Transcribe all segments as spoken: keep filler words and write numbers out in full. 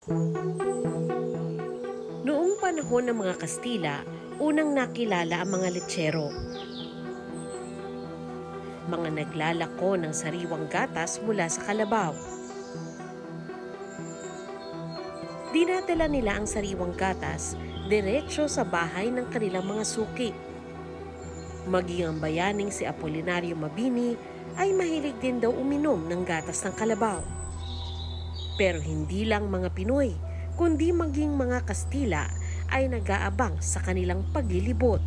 Noong panahon ng mga Kastila, unang nakilala ang mga lechero. Mga naglalako ng sariwang gatas mula sa kalabaw. Dinadala nila ang sariwang gatas diretso sa bahay ng kanilang mga suki. Maging ang bayaning si Apolinario Mabini ay mahilig din daw uminom ng gatas ng kalabaw. Pero hindi lang mga Pinoy, kundi maging mga Kastila ay nag-aabang sa kanilang paglilibot.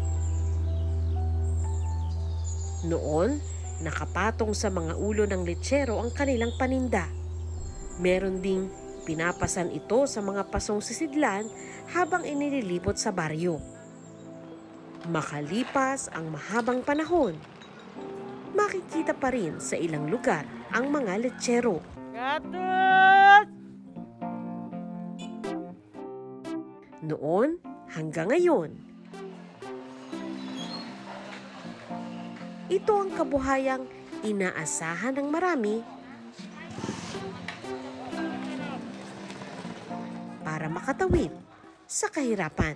Noon, nakapatong sa mga ulo ng lechero ang kanilang paninda. Meron ding pinapasan ito sa mga pasong sisidlan habang inililibot sa baryo. Makalipas ang mahabang panahon, makikita pa rin sa ilang lugar ang mga lechero. Gatos! Noon hanggang ngayon, ito ang kabuhayang inaasahan ng marami para makatawid sa kahirapan.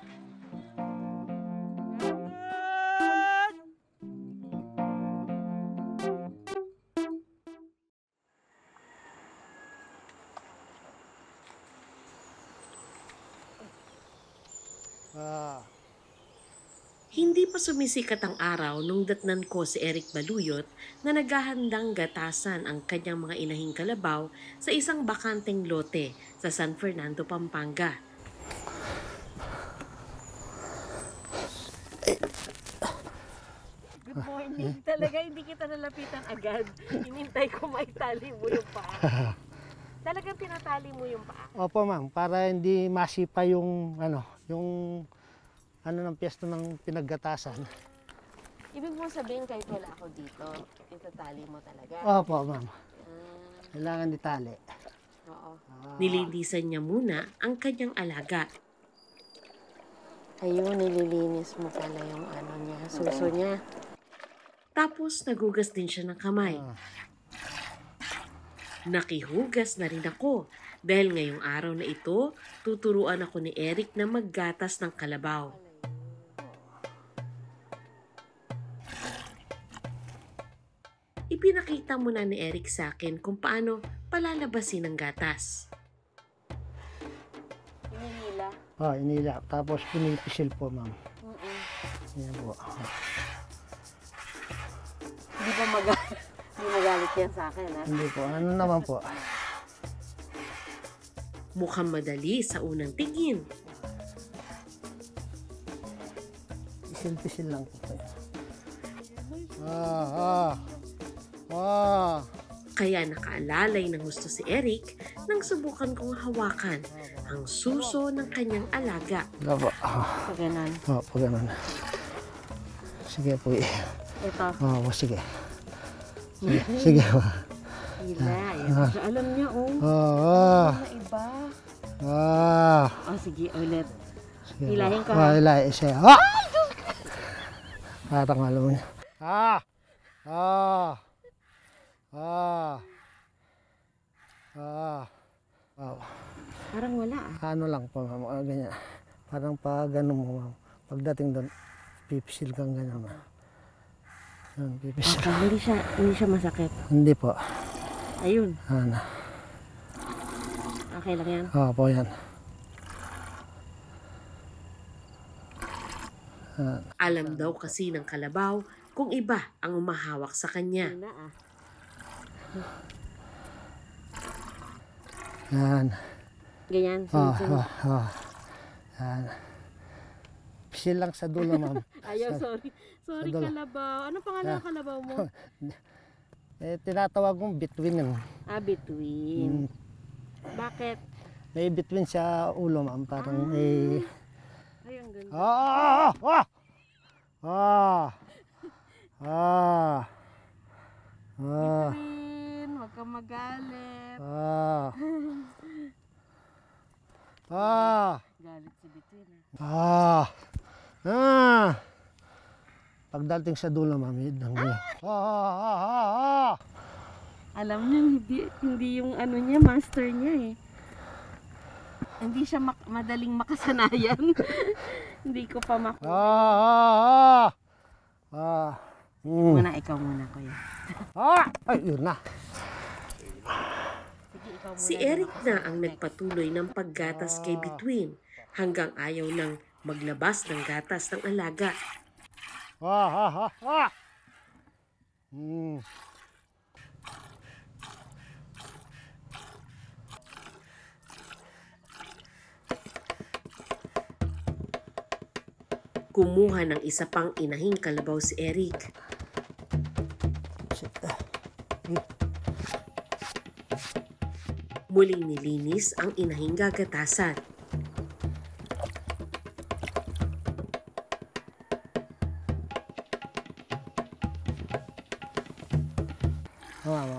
Ah. Hindi pa sumisikat ang araw nung datnan ko si Eric Baluyot na naghahandang gatasan ang kanyang mga inahing kalabaw sa isang bakanteng lote sa San Fernando, Pampanga. Good morning. Talaga hindi kita nalapitan agad. Inintay ko maitali mo yung paa. Talagang tinatali mo yung paa. Opo ma'am, para hindi masipa yung ano, yung ano ng piyesta ng pinaggatasan. Ibig mo sabihin kahit wala ako dito, itatali mo talaga? Opo ma'am. Ah, Kailangan itali. oo. Ah. Nilinisan niya muna ang kanyang alaga. Ayun, nililinis mo pala yung ano niya, suso niya. Tapos nagugas din siya ng kamay. Ah. Nakihugas na rin ako dahil ngayong araw na ito, tuturuan ako ni Eric na maggatas ng kalabaw. Ipinakita muna ni Eric sa akin kung paano palalabasin ang gatas. Hinihila. Ah, inila. Tapos pinipisil po ma'am. Mm-mm. Yan po. Hindi pa magalit. Hindi magalit yan sa akin, ha? Hindi po. Ano naman po? Mukhang madali sa unang tingin. Pisil-pisil lang po kayo. Ah, ah. Ah. Kaya nakaalalay ng gusto si Eric nang subukan kong hawakan ang suso ng kanyang alaga. Wala po. Ah. Pag ganun. Oh, po ganun. Sige po. Ito. Oh, sige. Sige, sige po. Hila. Yan. Alam niya, oh. Oh, ah. Na iba. Ah. Oh, sige, ulit. Sige Hilahin po. ko, Ah, ha? hilahin siya. Ah! Parang alam mo niya. Ah! Ah! Ah! Ah! Wow. Parang wala, ah. Ano lang po, ma'am. Ah, ganyan. Parang pag ganun mo, ma'am. Pagdating doon, pipisil kang ganyan, ma'am. Yan, pipisil. Okay, hindi siya, hindi siya masakit. Hindi po. Ayun. Ano. Okay lang yan. Oo po, yan. Ah, Alam daw kasi ng kalabaw kung iba ang umahawak sa kanya. Yun na, ah. yan. Ganyan. Ah, sunod-sunod. ah, ah. Yan. Pisil lang sa dulo, ma'am. Ayaw, sorry. Sorry, Sandali. kalabaw. Ano pangalan ng kalabaw mo? Eh, tinatawag kong between yun. Ah, between. Mm. Bakit? May between sa ulo, ma'am. Parang eh... Ay, ang ganda. Ah! Ah! Ah! Ah! Ah! Between. Huwag kang magalit. Ah! Ah! Galit si Between, ah. Ah! Ah! Pagdating sa dulo, ma'am, yun lang yun. Ah! Ah! Ah! Ah! Ah! Alam niya, hindi, hindi yung ano niya, master niya, eh. Hindi siya mak- madaling makasanayan. Hindi ko pa mak... Ah, ah, ah. Ah. Mm. Muna, ikaw muna, kuya. Ah! Ay, yun na. Sige, ikaw muna. Si Eric na ang nagpatuloy ng paggatas kay Between hanggang ayaw nang maglabas ng gatas ng alaga. Ah, ah, ah, ah. Mm. Kumuha ng isa pang inahing kalabaw si Eric. Muling nilinis ang inahing gagatasan. Mama.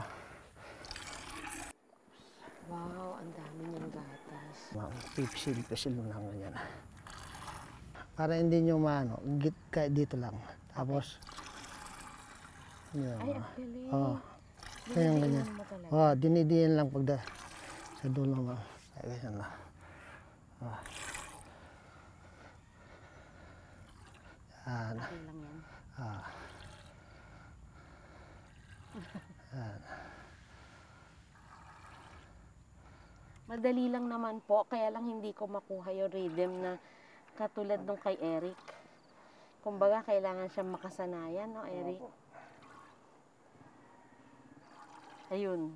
Wow, ang dami niyang gatas. Mama, pipisil-pisil mo lang ganyan. Para hindi nyo maano, git kahit dito lang. Tapos, yun. Ay, ang galing. Oo. Ganyan, ganyan. Oo, dinidiin lang pagda sa dulo mo. Ay, ganyan na. Oh. Yan. Okay lang yan. Ah. Yan. Madali lang naman po, kaya lang hindi ko makuha yung rhythm na katulad nung kay Eric. Kumbaga, kailangan siya makasanayan, no, Eric? Ayun.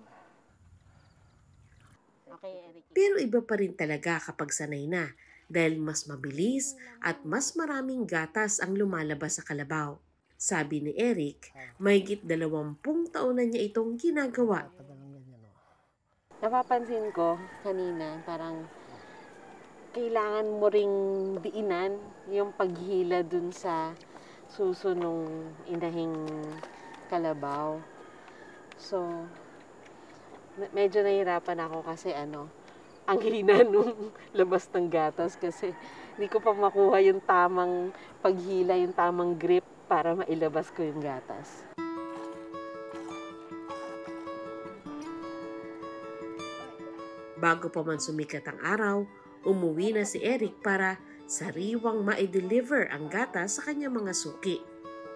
Okay, Eric. Pero iba pa rin talaga kapag sanay na dahil mas mabilis at mas maraming gatas ang lumalabas sa kalabaw. Sabi ni Eric, mahigit dalawampung taon na niya itong ginagawa. Napapansin ko kanina, parang kailangan mo ring diinan yung paghila dun sa suso nung inahing kalabaw. So, me- medyo nahihirapan ako kasi ano, ang hina nung labas ng gatas kasi hindi ko pa makuha yung tamang paghila, yung tamang grip para mailabas ko yung gatas. Bago pa man sumikat ang araw, umuwi na si Eric para sariwang ma-deliver ang gatas sa kanyang mga suki.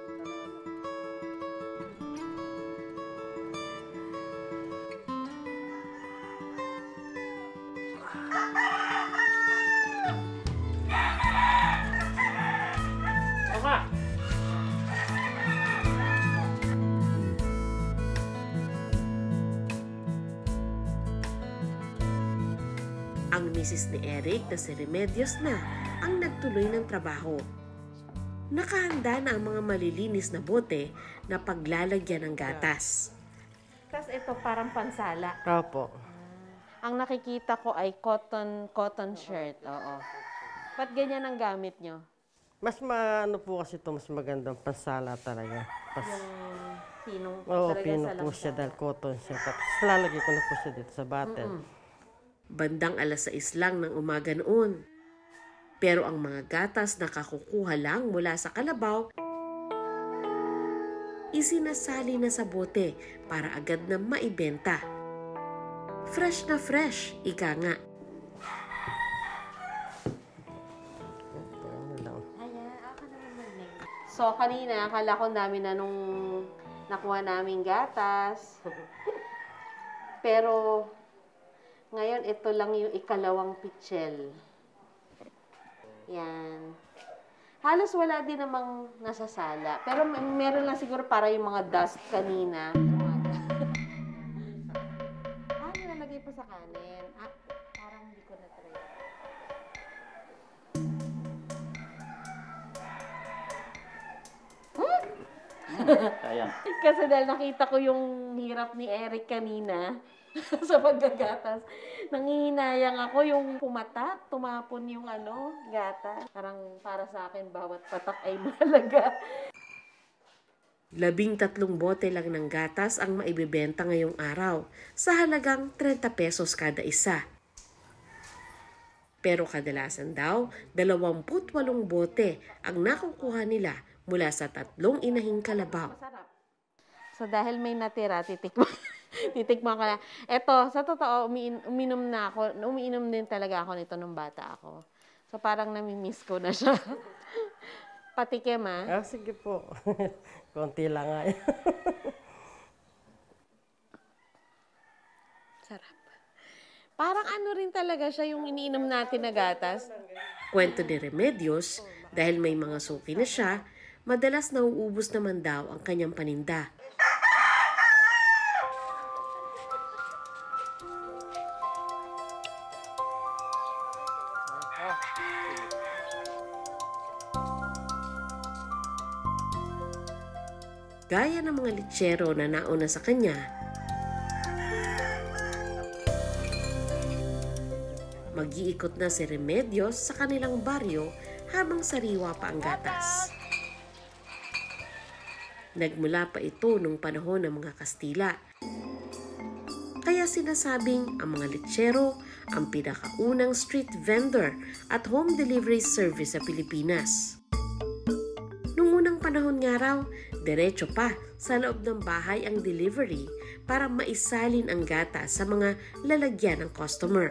Ang misis ni Eric na si Remedios na ang nagtuloy ng trabaho. Nakahanda na ang mga malilinis na bote na paglalagyan ng gatas. Tapos ito parang pansala. Opo. Ang nakikita ko ay cotton cotton shirt. Oo. Ba't ganyan ang gamit nyo? Mas maano po kasi ito, mas magandang pansala talaga. Pas, Yung pinong Oo, talaga pino sa po siya langsana. dahil cotton siya. Tapos lalagay ko na po siya dito sa bottle. Bandang alas sais lang ng umaga noon. Pero ang mga gatas na kakukuha lang mula sa kalabaw, isinasali na sa bote para agad na maibenta. Fresh na fresh, ika nga. So, kanina, akala ko namin na nung nakuha namin gatas. Pero, ngayon, ito lang yung ikalawang pitchel. Yan. Halos wala din namang nasasala. Pero may- meron lang siguro para yung mga dust kanina. Ah, nilalagay pa sa kanin. Ah, parang hindi ko na-try. Ayan. Kasi dahil nakita ko yung hirap ni Eric kanina sa paggagatas, nangihinayang ako yung pumatak, tumapon yung ano, gata. Parang para sa akin, bawat patak ay mahalaga. Labing tatlong bote lang ng gatas ang maibibenta ngayong araw sa halagang thirty pesos kada isa. Pero kadalasan daw, dalawampu't walong bote ang nakukuha nila mula sa tatlong inahing kalabaw. Masarap. So dahil may natira, titikman, Titikman ko na. Eto, sa totoo, umiin, uminom na ako. Umiinom din talaga ako nito nung bata ako. So, parang namimiss ko na siya. Patikim, ah. Ah, sige po. Konti lang nga. Sarap. Parang ano rin talaga siya yung iniinom natin na gatas. Kwento ni Remedios, dahil may mga suki na siya, madalas nauubos naman daw ang kanyang paninda. Gaya ng mga litsero na nauna sa kanya, mag-iikot na si Remedios sa kanilang baryo habang sariwa pa ang gatas. Nagmula pa ito nung panahon ng mga Kastila. Kaya sinasabing ang mga litsero ang pinakaunang street vendor at home delivery service sa Pilipinas. Nung unang panahon nga raw, diretso pa sa loob ng bahay ang delivery para maisalin ang gatas sa mga lalagyan ng customer.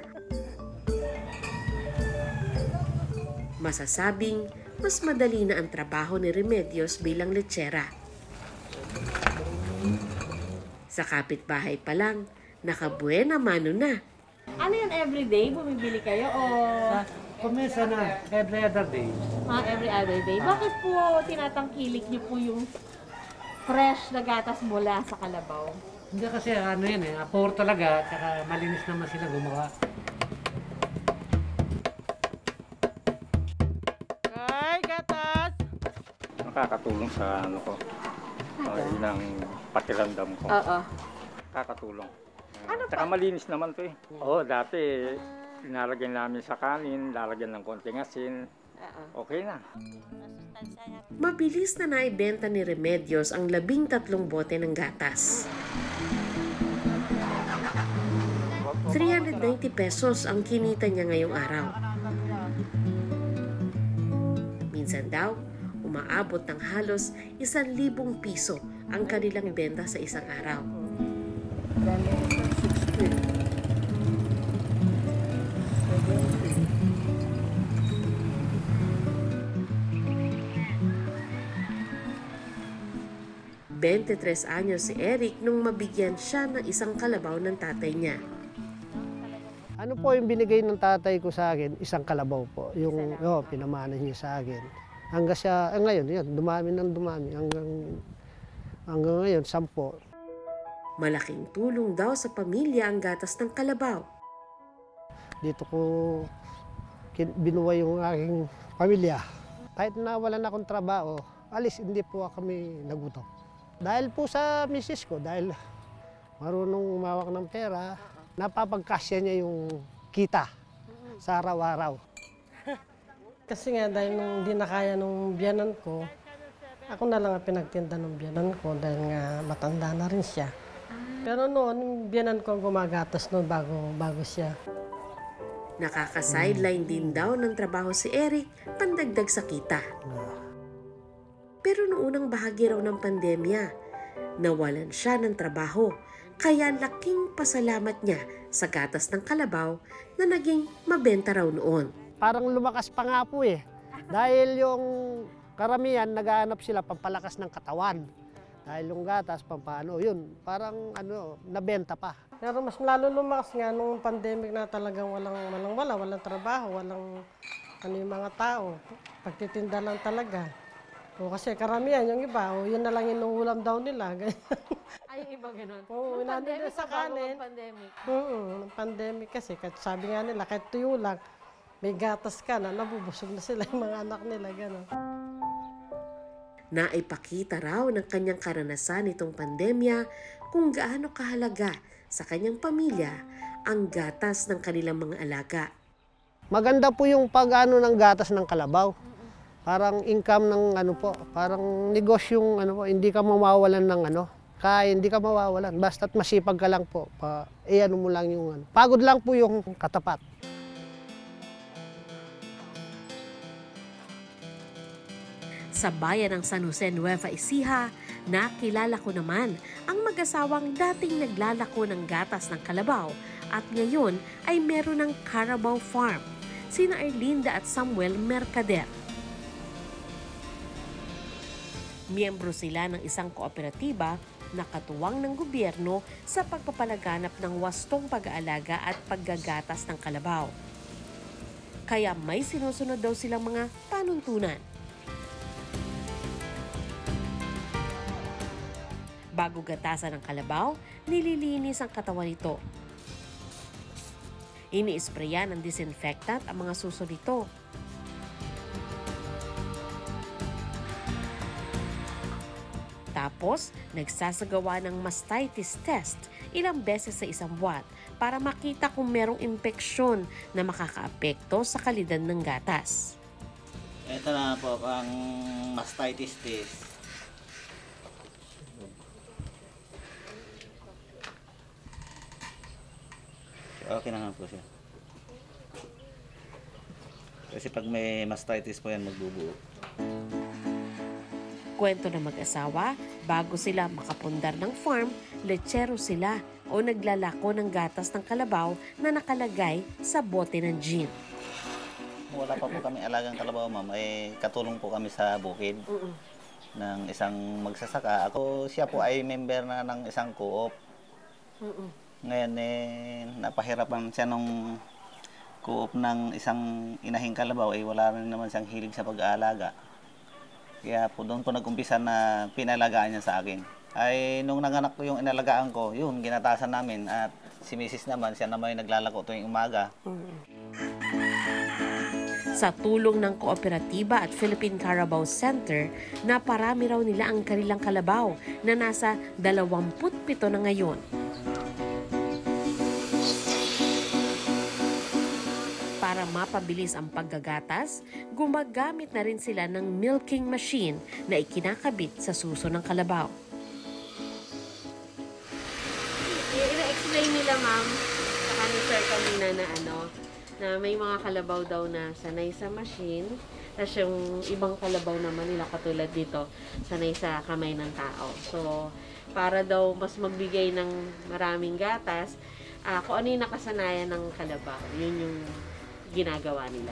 Masasabing mas madali na ang trabaho ni Remedios bilang lechera. Sa kapitbahay pa lang, nakabuena mano na. Ano yan, everyday? Bumibili kayo o Kumisa na, every other day. ah, every other day? Bakit po tinatangkilik niyo po yung fresh na gatas mula sa kalabaw? Hindi kasi ano yan eh, apor talaga, tsaka malinis naman sila gumawa. Ay, gatas! Nakakatulong sa ano ko. Uh, yun ang pakiramdam ko. Oo. Nakakatulong. Ano Tsaka malinis naman to eh. Oo, dati inalagyan namin sa kanin, lalagyan ng konting asin. Okay na. Mabilis na naibenta ni Remedios ang labing tatlong bote ng gatas. three hundred ninety pesos ang kinita niya ngayong araw. Minsan daw, umaabot ng halos isang libong piso ang kanilang benta sa isang araw. twenty-tres anyos si Eric nung mabigyan siya ng isang kalabaw ng tatay niya. Ano po yung binigay ng tatay ko sa akin? Isang kalabaw po. Yung oh, pinamana niya sa akin. Hanggang siya, eh, ngayon, yun, dumami ng dumami. Hanggang, hanggang ngayon, sampo. Malaking tulong daw sa pamilya ang gatas ng kalabaw. Dito ko kin- binuhay yung aking pamilya. Kahit nawalan akong trabaho, alis, hindi po kami nagutom. Dahil po sa misis ko, dahil marunong umawak ng pera, napapagkasya niya yung kita sa araw-araw. Kasi nga dahil nung hindi na kaya nung biyanan ko, ako na lang ang pinagtinda ng biyanan ko dahil nga matanda na rin siya. Pero noon, yung biyanan ko ang gumagatas noon bago, bago siya. Nakaka-sideline din daw ng trabaho si Eric, pandagdag sa kita. Pero noong unang bahagi raw ng pandemya, nawalan siya ng trabaho, kaya laking pasalamat niya sa gatas ng kalabaw na naging mabenta raw noon. Parang lumakas pa nga po eh. Dahil yung karamihan, naghahanap sila pampalakas ng katawan. Dahil yung gatas, pampano, yun, parang ano, nabenta pa. Pero mas lalo lumakas nga nung pandemic na talagang walang, walang wala, walang trabaho, walang ano yung mga tao. Pagtitinda lang talaga. O kasi karamihan, yung iba, o yun na lang inuulam daw nila. Ay, yung iba ganun. Oo, Nung nandun pandemic sa pa bago kanin. mag-pandemic. Oo, nung pandemic kasi, kahit sabi nga nila, kahit tuyo lang, may gatas ka na, nabubusog na sila yung mga anak nila, gano'n. Naipakita raw ng kanyang karanasan itong pandemya kung gaano kahalaga sa kanyang pamilya ang gatas ng kanilang mga alaga. Maganda po yung pag-ano ng gatas ng kalabaw. Parang income ng ano po, parang negosyong ano po, hindi ka mawawalan ng ano. Kaya hindi ka mawawalan, basta't masipag ka lang po. Pa, eh ano mo lang yung ano. Pagod lang po yung katapat. Sa bayan ng San Jose, Nueva Ecija, Nakilala ko naman ang mag-asawang dating naglalako ng gatas ng kalabaw at ngayon ay meron ng Carabao Farm, sina Erlinda at Samuel Mercader. Miyembro sila ng isang kooperatiba na katuwang ng gobyerno sa pagpapalaganap ng wastong pag-aalaga at paggagatas ng kalabaw. Kaya may sinusunod daw silang mga panuntunan. Bago gatasan ng kalabaw, nililinis ang katawan nito. Ini-sprayan ng disinfectant ang mga suso nito. Tapos, nagsasagawa ng mastitis test ilang beses sa isang buwan para makita kung merong impeksyon na makakaapekto sa kalidad ng gatas. Ito na po ang mastitis test. Okay na nga po siya. Kasi pag may mastitis po yan, magbubuo. Kwento ng mag-asawa, bago sila makapundar ng farm, lechero sila o naglalako ng gatas ng kalabaw na nakalagay sa bote ng gin. Wala pa po kami alagang kalabaw, ma'am. Eh, katulong po kami sa bukid uh-uh. ng isang magsasaka. Ako, siya po ay member na ng isang co-op. Uh-uh. Ngayon, eh, napahirapan siya nung co-op ng isang inahing kalabaw. Eh, wala rin naman siyang hilig sa pag-aalaga. Kaya po doon po nag-umpisa na pinalagaan niya sa akin. Ay, nung nanganak ko yung inalagaan ko, yun, ginatasan namin. At si misis naman, siya naman yung naglalako tuwing umaga. Mm-hmm. Sa tulong ng kooperatiba at Philippine Carabao Center, naparami raw nila ang kanilang kalabaw na nasa dalawampu't pito na ngayon. Para mapabilis ang paggagatas, gumagamit na rin sila ng milking machine na ikinakabit sa suso ng kalabaw. I-explain nila, ma'am, saka ni sir kanina na ano, na may mga kalabaw daw na sanay sa machine, tapos yung ibang kalabaw naman nila katulad dito, sanay sa kamay ng tao. So, para daw mas magbigay ng maraming gatas, uh, kung ano yung nakasanayan ng kalabaw, yun yung ginagawa nila.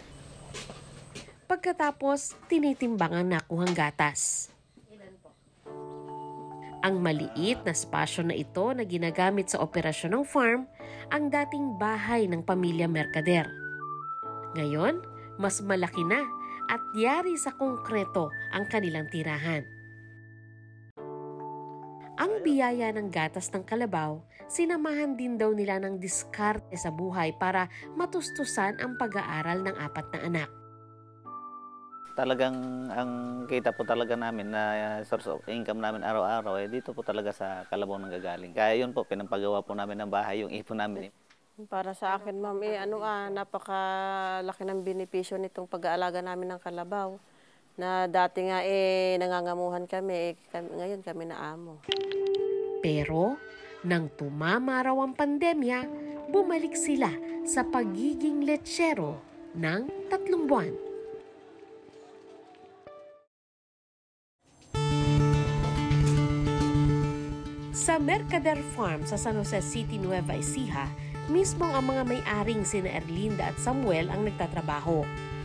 Pagkatapos, tinitimbang ang nakuhang gatas. Ang maliit na spasyo na ito na ginagamit sa operasyon ng farm, ang dating bahay ng pamilya Mercader. Ngayon, mas malaki na at yari sa konkreto ang kanilang tirahan. Ang biyaya ng gatas ng kalabaw, sinamahan din daw nila ng diskarte sa buhay para matustusan ang pag-aaral ng apat na anak. Talagang ang kita po talaga namin na source of income namin araw-araw eh dito po talaga sa kalabaw nang gagaling. Kaya yun po, pinampagawa po namin ng bahay, yung ipon namin. Para sa akin, ma'am, eh, ano ah, napakalaki ng benepisyo nitong pag-aalaga namin ng kalabaw. Na dati nga eh nangangamuhan kami, eh, kami ngayon kami na amo. Pero nang tumama raw ang pandemya, bumalik sila sa pagiging lechero ng tatlong buwan. Sa Mercader Farm sa San Jose City, Nueva Ecija, mismo ang mga may-aring sina Erlinda at Samuel ang nagtatrabaho.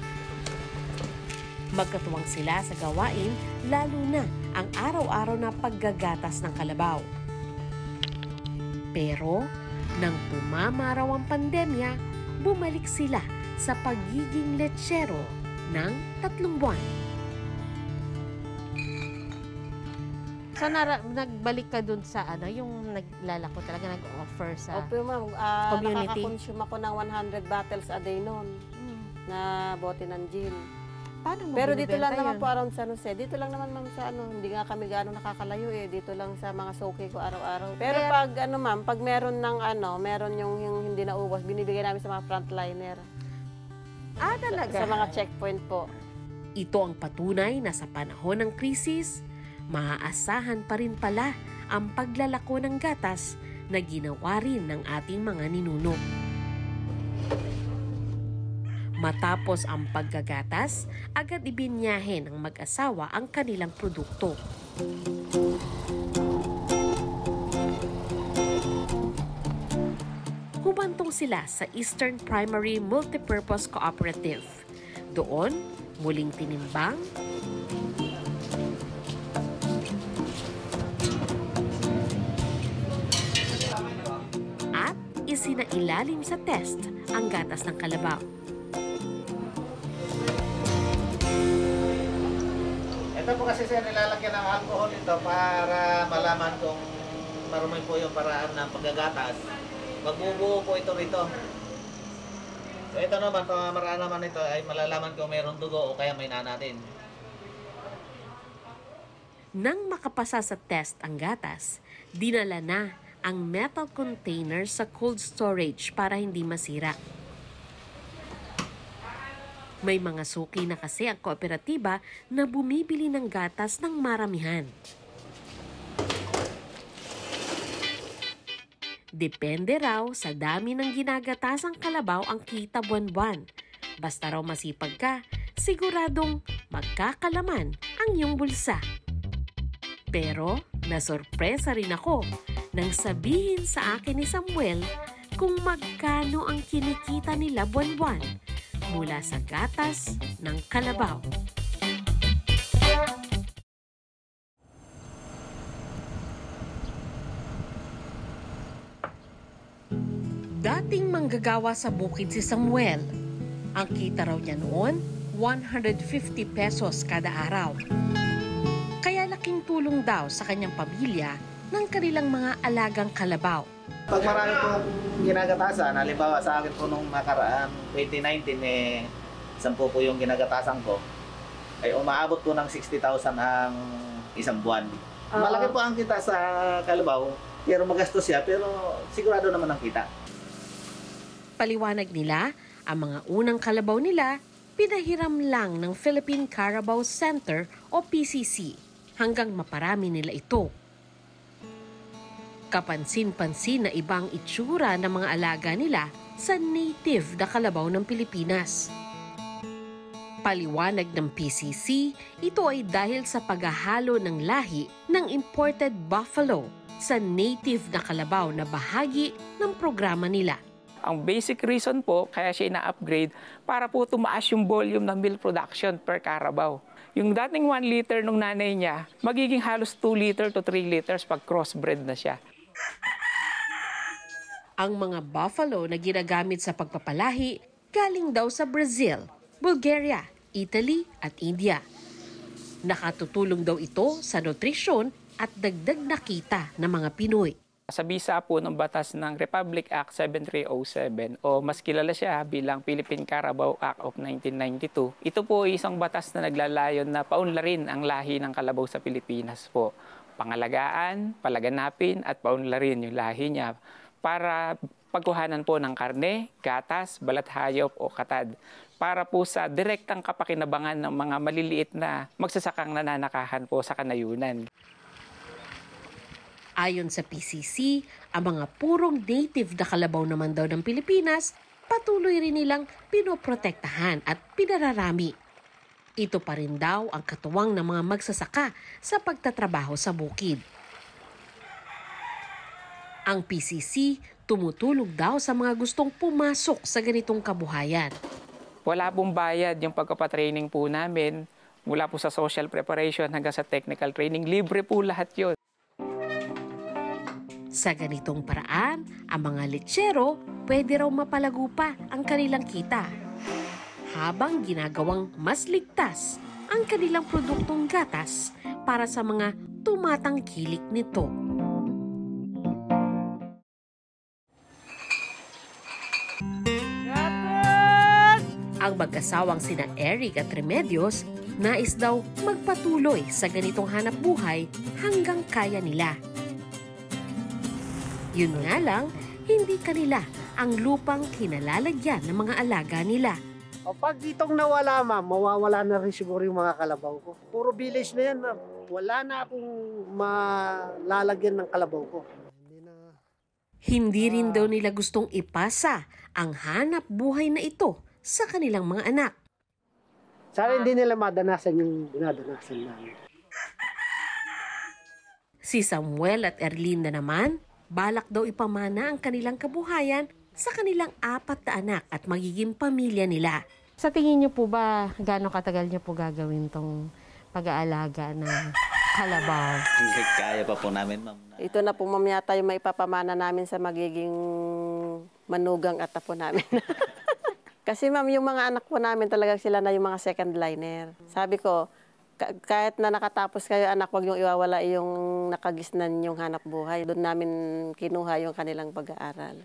Magkatuwang sila sa gawain, lalo na ang araw-araw na paggagatas ng kalabaw. Pero, nang tumama raw ang pandemya, bumalik sila sa pagiging lechero ng tatlong buwan. So, nara- nagbalik ka dun sa ano, yung naglalako talaga, nag-offer sa Opo, ma'am, uh, community? Nakaka-consume ako ng one hundred bottles a day noon hmm. na bote ng gin. Paano mo Pero dito lang yun? naman po around San Jose. Dito lang naman, ma'am, sa ano, hindi nga kami gaano nakakalayo eh. Dito lang sa mga suki ko araw-araw. Pero Kaya, pag ano, ma'am, pag meron ng ano, meron yung, yung hindi naubos, binibigay namin sa mga frontliner. Ah, talaga? Sa, sa mga checkpoint po. Ito ang patunay na sa panahon ng krisis, maaasahan pa rin pala ang paglalako ng gatas na ginawa rin ng ating mga ninuno. Matapos ang paggagatas, agad ibinyahe ng mag-asawa ang kanilang produkto. Humantong sila sa Eastern Primary Multipurpose Cooperative. Doon, muling tinimbang, at isinailalim sa test ang gatas ng kalabaw. Ito po kasi sir, nilalagyan ng alcohol ito para malaman kung marumay po yung paraan ng paggagatas. Magbubuo po ito rito. So ito naman, pamaraan naman ito ay malalaman kung mayroong dugo o kaya may nanatin. Nang makapasa sa test ang gatas, dinala na ang metal container sa cold storage para hindi masira. May mga suki na kasi ang kooperatiba na bumibili ng gatas ng maramihan. Depende raw sa dami ng ginagatasang kalabaw ang kita buwan-buwan. Basta raw masipag ka, siguradong magkakalaman ang iyong bulsa. Pero nasorpresa rin ako nang sabihin sa akin ni Samuel kung magkano ang kinikita nila buwan-buwan mula sa gatas ng kalabaw. Dating manggagawa sa bukid si Samuel. Ang kita raw niya noon, one hundred fifty pesos kada araw. Kaya laking tulong daw sa kanyang pamilya ng kanilang mga alagang kalabaw. Pag marami pong ginagatasan, halimbawa sa akin po nung nakaraan twenty nineteen, eh, sampu po yung ginagatasan ko, ay umaabot po ng sixty thousand ang isang buwan. Uh-huh. Malaki po ang kita sa kalabaw, pero magastos siya, pero sigurado naman ang kita. Paliwanag nila, ang mga unang kalabaw nila, pinahiram lang ng Philippine Carabao Center o P C C hanggang maparami nila ito. Kapansin-pansin na ibang itsura ng mga alaga nila sa native na kalabaw ng Pilipinas. Paliwanag ng P C C, ito ay dahil sa paghahalo ng lahi ng imported buffalo sa native na kalabaw na bahagi ng programa nila. Ang basic reason po, kaya siya ina-upgrade para po tumaas yung volume ng milk production per Carabao. Yung dating one liter nung nanay niya, magiging halos two liter to three liters pag crossbred na siya. Ang mga buffalo na ginagamit sa pagpapalahi galing daw sa Brazil, Bulgaria, Italy at India. Nakatutulong daw ito sa nutrisyon at dagdag na kita ng mga Pinoy. Sa bisa po ng batas ng Republic Act seven three oh seven o mas kilala siya bilang Philippine Carabao Act of nineteen ninety-two, ito po ay isang batas na naglalayon na paunlarin ang lahi ng kalabaw sa Pilipinas po. Pangalagaan, palaganapin at paunlarin yung lahi niya para pagkuhanan po ng karne, gatas, balat hayop o katad para po sa direktang kapakinabangan ng mga maliliit na magsasakang nananakahan po sa kanayunan. Ayon sa P C C, ang mga purong native na kalabaw naman daw ng Pilipinas, patuloy rin nilang pinoprotektahan at pinararami. Ito pa rin daw ang katuwang ng mga magsasaka sa pagtatrabaho sa bukid. Ang P C C tumutulong daw sa mga gustong pumasok sa ganitong kabuhayan. Wala pong bayad yung pagpapatraining po namin, mula po sa social preparation hanggang sa technical training, libre po lahat yun. Sa ganitong paraan, ang mga lechero pwede raw mapalago pa ang kanilang kita, habang ginagawang mas ligtas ang kanilang produktong gatas para sa mga tumatangkilik nito. Ang mag-asawang sina Eric at Remedios nais daw magpatuloy sa ganitong hanap buhay hanggang kaya nila. Yun nga lang, hindi kanila ang lupang kinalalagyan ng mga alaga nila. O pag itong nawala, ma'am, mawawala na rin siguro yung mga kalabaw ko. Puro village na yan, ma'am. Wala na akong malalagyan ng kalabaw ko. Hindi, na... hindi rin daw nila gustong ipasa ang hanap buhay na ito sa kanilang mga anak. Sana hindi nila madanasan yung dinadanasan namin. Si Samuel at Erlinda naman, balak daw ipamana ang kanilang kabuhayan sa kanilang apat na anak at magiging pamilya nila. Sa tingin niyo po ba, gaano katagal niyo po gagawin tong pag-aalaga ng kalabaw? Hindi kaya pa po namin, ma'am. Ito na po, ma'am, yata yung maipapamana namin sa magiging manugang at apo namin. Kasi, ma'am, yung mga anak po namin talagang sila na yung mga second liner. Sabi ko, kahit na nakatapos kayo, anak, wag yung iwawala yung nakagisnan yung hanap buhay. Doon namin kinuha yung kanilang pag-aaral.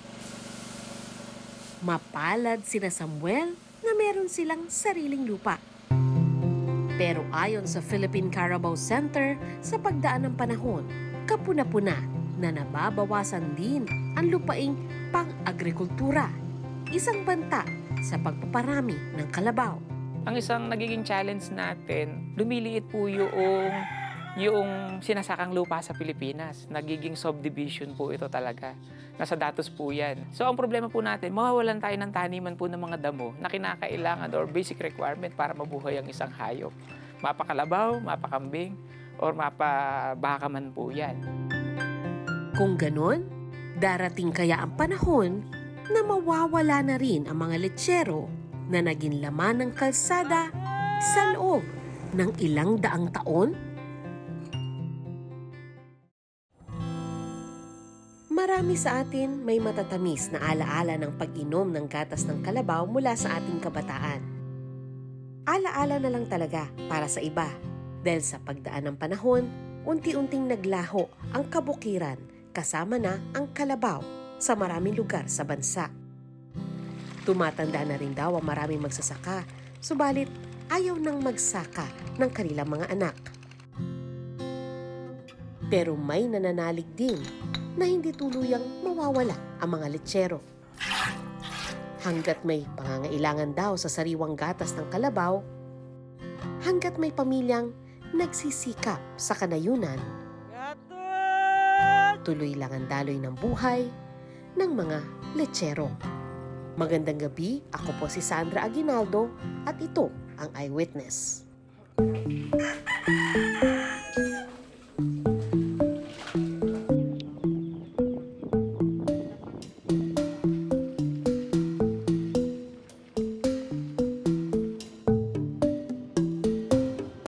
Mapalad sina Samuel na meron silang sariling lupa. Pero ayon sa Philippine Carabao Center, sa pagdaan ng panahon, kapuna-puna na nababawasan din ang lupaing pang-agrikultura, isang banta sa pagpaparami ng kalabaw. Ang isang nagiging challenge natin, lumiliit po yung, yung sinasakang lupa sa Pilipinas. Nagiging subdivision po ito talaga. Nasa datos po yan. So ang problema po natin, mawawalan tayo ng taniman po ng mga damo na kinakailangan or basic requirement para mabuhay ang isang hayop. Mapakalabaw, mapakambing, or mapabaka man po yan. Kung ganon, darating kaya ang panahon na mawawala na rin ang mga lechero na naging laman ng kalsada sa loob ng ilang daang taon? Marami sa atin may matatamis na alaala ng pag-inom ng gatas ng kalabaw mula sa ating kabataan. Alaala na lang talaga para sa iba dahil sa pagdaan ng panahon, unti-unting naglaho ang kabukiran kasama na ang kalabaw sa maraming lugar sa bansa. Tumatanda na rin daw ang maraming magsasaka, subalit ayaw nang magsaka ng kanilang mga anak. Pero may nananalig din na hindi tuluyang mawawala ang mga lechero. Hanggat may pangangailangan daw sa sariwang gatas ng kalabaw, hanggat may pamilyang nagsisikap sa kanayunan, tuloy lang ang daloy ng buhay ng mga lechero. Magandang gabi, ako po si Sandra Aguinaldo at ito ang Eyewitness.